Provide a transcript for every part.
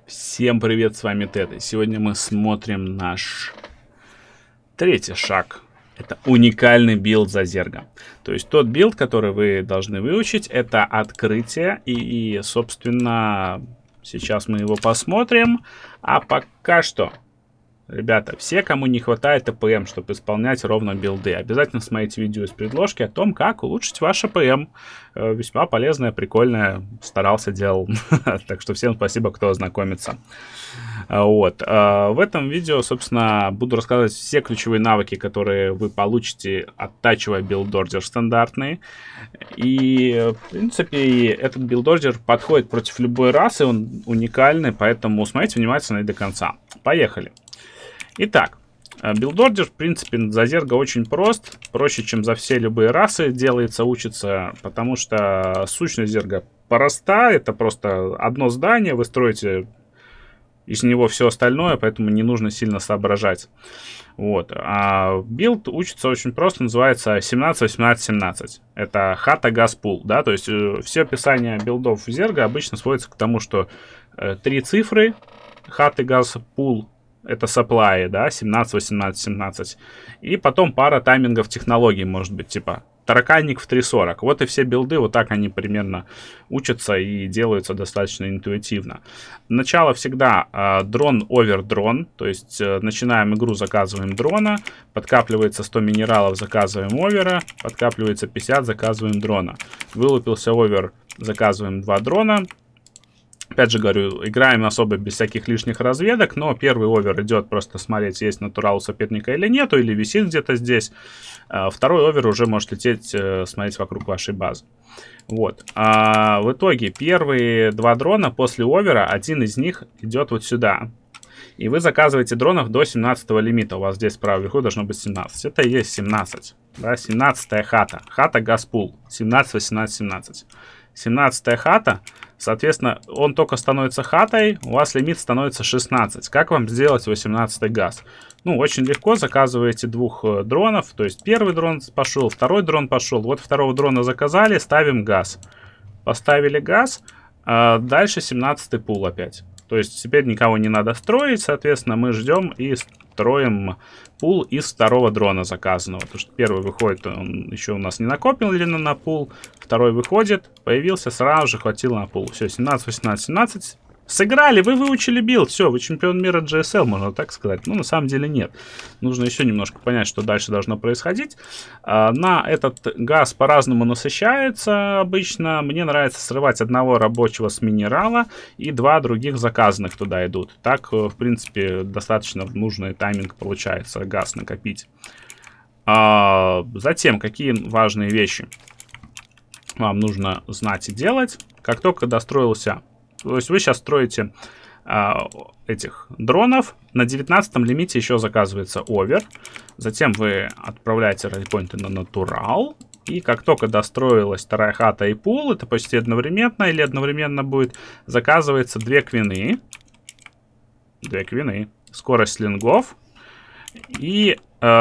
Всем привет, с вами Тед, и сегодня мы смотрим наш третий шаг. Это уникальный билд Зазерга. То есть тот билд, который вы должны выучить, это открытие. И собственно, сейчас мы его посмотрим. А пока что, ребята, все, кому не хватает АПМ, чтобы исполнять ровно билды, обязательно смотрите видео из предложки о том, как улучшить ваш АПМ. Весьма полезное, прикольное, старался, делал. Так что всем спасибо, кто ознакомится. Вот. В этом видео, собственно, буду рассказывать все ключевые навыки, которые вы получите, оттачивая билдордер стандартный. И, в принципе, этот билдордер подходит против любой расы, он уникальный, поэтому смотрите внимательно и до конца. Поехали. Итак, билдордер, в принципе, Зазерга очень прост, проще, чем за все любые расы делается, учится, потому что сущность Зерга проста, это просто одно здание, вы строите из него все остальное, поэтому не нужно сильно соображать. Вот. А билд учится очень просто, называется 17-18-17. Это хата, газ, пул, да, то есть все описание билдов Зерга обычно сводится к тому, что 3 цифры, хаты, газ, пул, это supply, да, 17, 18, 17. И потом пара таймингов технологий, может быть, типа тараканник в 3.40. Вот и все билды, вот так они примерно учатся и делаются достаточно интуитивно. Начало всегда дрон, овер, дрон. То есть начинаем игру, заказываем дрона, подкапливается 100 минералов, заказываем овера, подкапливается 50, заказываем дрона. Вылупился овер, заказываем 2 дрона. Опять же говорю, играем особо без всяких лишних разведок, но первый овер идет просто смотреть, есть натурал у соперника или нету, или висит где-то здесь. Второй овер уже может лететь, смотреть вокруг вашей базы. Вот. В итоге первые 2 дрона после овера, один из них идет вот сюда. И вы заказываете дронов до 17 лимита. У вас здесь справа вверху должно быть 17. Это и есть 17. Да, 17-я хата. Хата, газпул. 17, 18, 17. 17-я хата. Соответственно, он только становится хатой, у вас лимит становится 16. Как вам сделать 18-й газ? Ну, очень легко, заказываете 2 дронов, то есть первый дрон пошел, второй дрон пошел. Вот второго дрона заказали, ставим газ. Поставили газ, дальше 17-й пул опять. То есть теперь никого не надо строить, соответственно, мы ждем и строим пул из второго дрона заказанного. Потому что первый выходит, он еще у нас не накоплен на пул. Второй выходит, появился, сразу же хватило на пул. Все, 17, 18, 17. Сыграли, вы выучили билд, все, вы чемпион мира GSL, можно так сказать. Ну, на самом деле нет. Нужно еще немножко понять, что дальше должно происходить. На этот газ по-разному насыщается обычно. Мне нравится срывать одного рабочего с минерала и 2 других заказанных туда идут. Так, в принципе, достаточно в нужный тайминг получается газ накопить. Затем, какие важные вещи вам нужно знать и делать. Как только достроился... То есть вы сейчас строите этих дронов. На 19-м лимите еще заказывается овер. Затем вы отправляете рейпоинты на натурал. И как только достроилась вторая хата и пул, это почти одновременно или одновременно будет, заказывается 2 квины. 2 квины. Скорость лингов. И...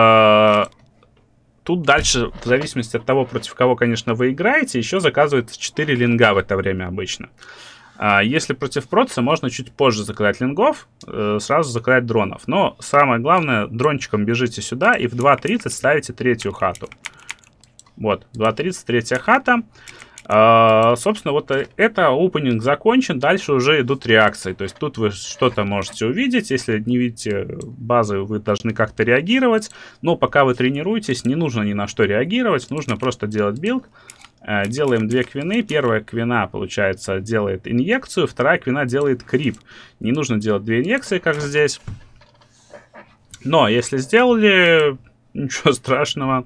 Тут дальше, в зависимости от того, против кого, конечно, вы играете, еще заказывается 4 линга в это время обычно. Если против проца, можно чуть позже заказать лингов, сразу заказать дронов. Но самое главное, дрончиком бежите сюда и в 2.30 ставите 3-ю хату. Вот, 2.30, 3-я хата. Собственно, вот это опенинг закончен, дальше уже идут реакции. То есть тут вы что-то можете увидеть. Если не видите базы, вы должны как-то реагировать. Но пока вы тренируетесь, не нужно ни на что реагировать. Нужно просто делать билд. Делаем 2 квины. Первая квина, получается, делает инъекцию. Вторая квина делает крип. Не нужно делать 2 инъекции, как здесь. Но если сделали, ничего страшного.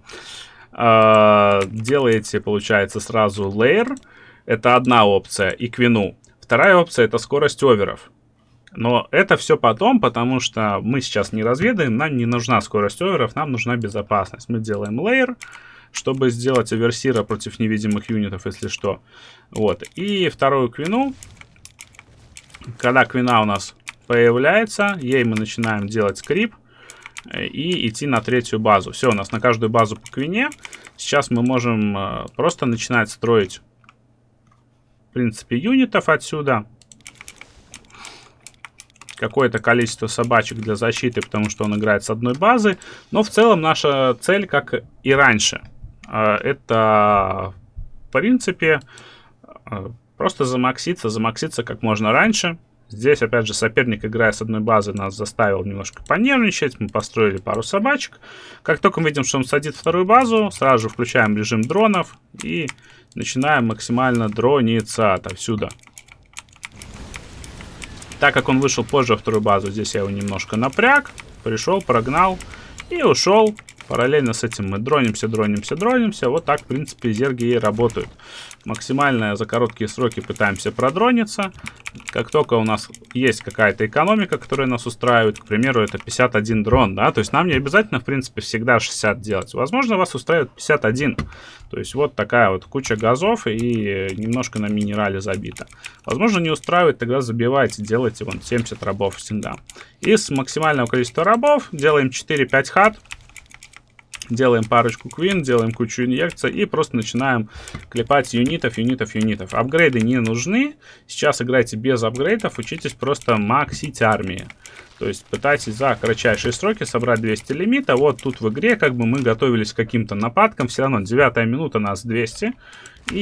Делаете, получается, сразу layer. Это одна опция. И квину. Вторая опция — это скорость оверов. Но это все потом, потому что мы сейчас не разведаем. Нам не нужна скорость оверов, нам нужна безопасность. Мы делаем layer, чтобы сделать оверсира против невидимых юнитов, если что. Вот. И вторую квину. Когда квина у нас появляется, ей мы начинаем делать крип и идти на 3-ю базу. Все, у нас на каждую базу по квине. Сейчас мы можем просто начинать строить, в принципе, юнитов отсюда. какое-то количество собачек для защиты, потому что он играет с одной базы. Но в целом наша цель, как и раньше, это, в принципе, просто замакситься как можно раньше. Здесь, опять же, соперник, играя с одной базы, нас заставил немножко понервничать. Мы построили пару собачек. Как только мы видим, что он садит вторую базу, сразу же включаем режим дронов и начинаем максимально дрониться отовсюду. Так как он вышел позже во вторую базу, здесь я его немножко напряг. Пришел, прогнал и ушел. Параллельно с этим мы дронимся. Вот так, в принципе, зерги и работают. Максимально за короткие сроки пытаемся продрониться. Как только у нас есть какая-то экономика, которая нас устраивает, к примеру, это 51 дрон, да, то есть нам не обязательно, в принципе, всегда 60 делать. Возможно, вас устраивает 51. То есть вот такая вот куча газов и немножко на минерале забито. Возможно, не устраивает, тогда забивайте, делайте вон 70 рабов всегда. Из максимального количества рабов делаем 4-5 хат. Делаем парочку квин, делаем кучу инъекций и просто начинаем клепать юнитов. Апгрейды не нужны. Сейчас играйте без апгрейдов, учитесь просто максить армии. То есть пытайтесь за кратчайшие сроки собрать 200 лимита. Вот тут в игре как бы мы готовились к каким-то нападкам. Все равно 9-я минута нас 200. И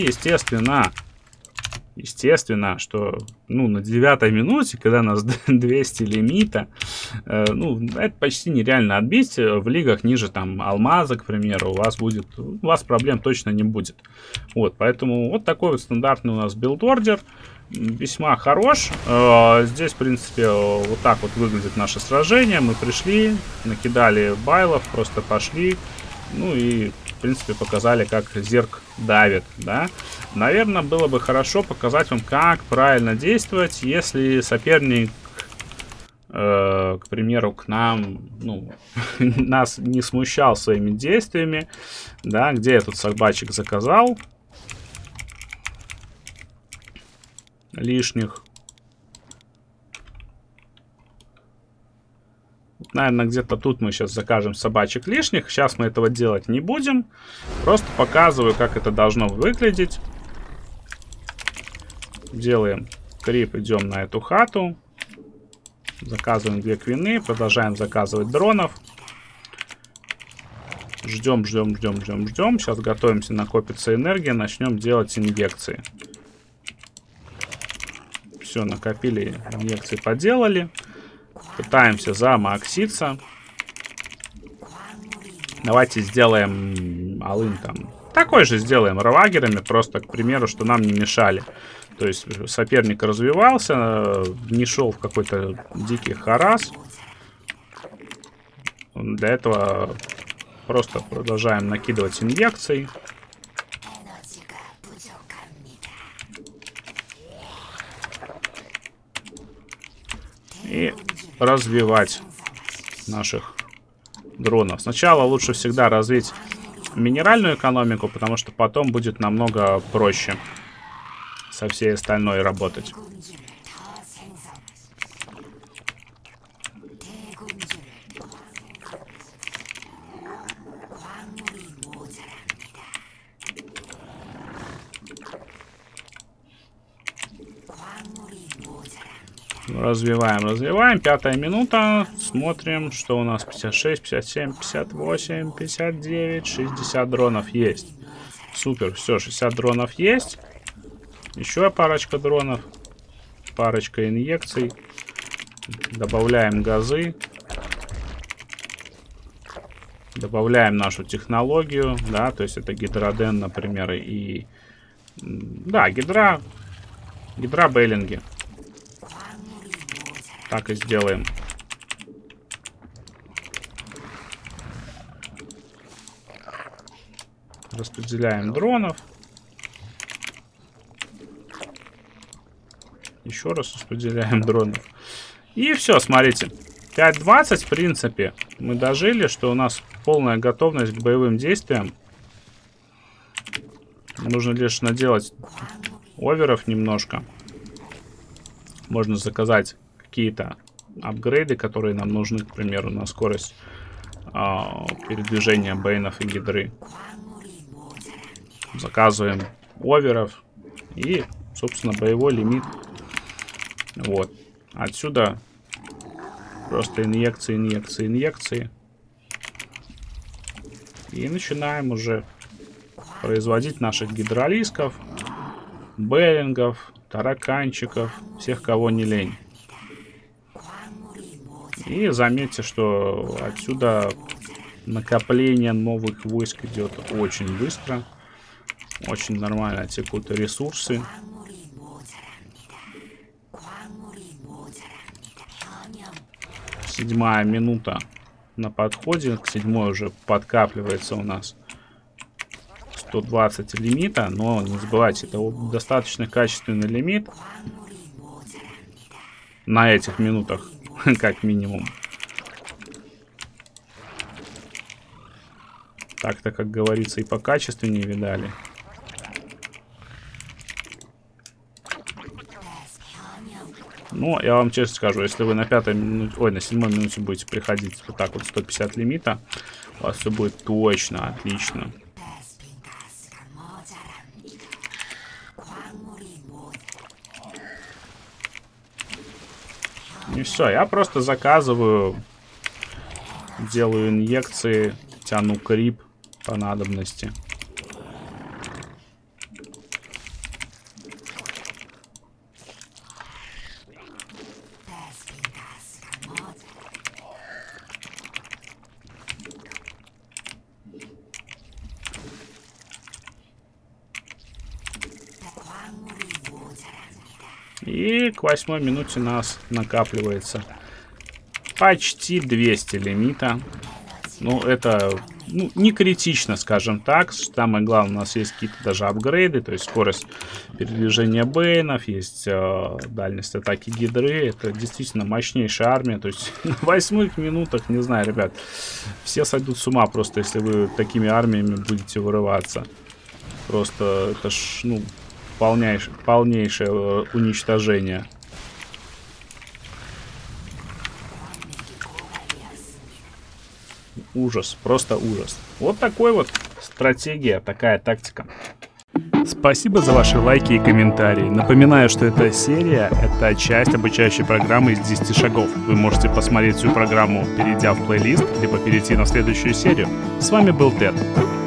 естественно, что на 9-й минуте, когда у нас 200 лимита, это почти нереально отбить. В лигах ниже там алмаза, к примеру, у вас проблем точно не будет. Вот, поэтому вот такой вот стандартный у нас билд-ордер. Весьма хорош. Здесь, в принципе, вот так вот выглядит наше сражение. Мы пришли, накидали байлов, просто пошли. Ну и, в принципе, показали, как зерг давит, да. Наверное, было бы хорошо показать вам, как правильно действовать, если соперник, к примеру, к нам, нас не смущал своими действиями, да. Где я тут собачек заказал лишних? Наверное, где-то тут мы сейчас закажем собачек лишних. Сейчас мы этого делать не будем. Просто показываю, как это должно выглядеть. Делаем крип, идем на эту хату. Заказываем 2 квины. Продолжаем заказывать дронов. Ждем. Сейчас готовимся, накопится энергия. Начнем делать инъекции. Все, накопили, инъекции поделали. Пытаемся замакситься. Давайте сделаем алын там. Такой же сделаем равагерами, просто, к примеру, что нам не мешали. То есть соперник развивался, не шел в какой-то дикий харас. Для этого просто продолжаем накидывать инъекции. И развивать наших дронов. Сначала лучше всегда развить минеральную экономику, потому что потом будет намного проще со всей остальной работать. Развиваем. 5-я минута. Смотрим, что у нас. 56, 57, 58, 59, 60 дронов есть. Супер, все, 60 дронов есть. Еще парочка дронов. Парочка инъекций. Добавляем газы. Добавляем нашу технологию. Да, то есть это гидроден, например, и... Да, гидробейлинги. Так и сделаем. Распределяем дронов. Еще раз распределяем дронов. И все, смотрите. 5:20, в принципе, мы дожили, что у нас полная готовность к боевым действиям. Нужно лишь наделать оверов немножко. Можно заказать какие-то апгрейды, которые нам нужны, к примеру, на скорость передвижения бейнов и гидры. Заказываем оверов и, собственно, боевой лимит. Вот. Отсюда Просто инъекции, инъекции, инъекции. И начинаем уже производить наших гидролисков, беллингов, тараканчиков, всех, кого не лень. И заметьте, что отсюда накопление новых войск идет очень быстро. Очень нормально текут ресурсы. 7-я минута на подходе. К 7-й уже подкапливается у нас 120 лимита. Но не забывайте, это достаточно качественный лимит. На этих минутах, как минимум. Так-то, как говорится, и покачественнее видали. Ну, я вам честно скажу, если вы на 5-й минуте, ой, на 7-й минуте будете приходить вот так вот 150 лимита, у вас все будет точно отлично. И все, я просто заказываю, делаю инъекции, тяну крип по надобности. И к 8-й минуте у нас накапливается почти 200 лимита. Ну, это не критично, скажем так. Самое главное, у нас есть какие-то даже апгрейды. То есть скорость передвижения бейнов, есть дальность атаки гидры. Это действительно мощнейшая армия. То есть на 8-х минутах, не знаю, ребят, все сойдут с ума просто, если вы такими армиями будете вырываться. Просто это ж, ну, полнейшее уничтожение. Ужас, просто ужас. Вот такой вот стратегия, такая тактика. Спасибо за ваши лайки и комментарии. Напоминаю, что эта серия — это часть обучающей программы из 10 шагов. Вы можете посмотреть всю программу, перейдя в плейлист, либо перейти на следующую серию. С вами был Тед.